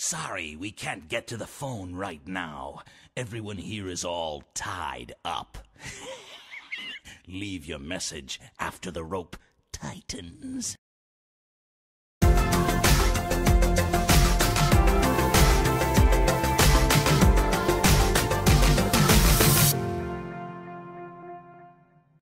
Sorry, we can't get to the phone right now. Everyone here is all tied up. Leave your message after the rope tightens.